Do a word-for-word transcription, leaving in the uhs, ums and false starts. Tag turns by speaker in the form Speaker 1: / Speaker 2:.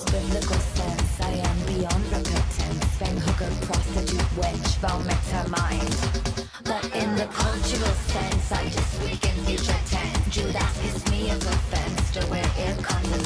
Speaker 1: biblical sense, I am beyond repentance. Fang hooker, prostitute, wench, vomit her mind. But in the cultural sense, I just speak in future tense. Judas is me of offense, to where it comes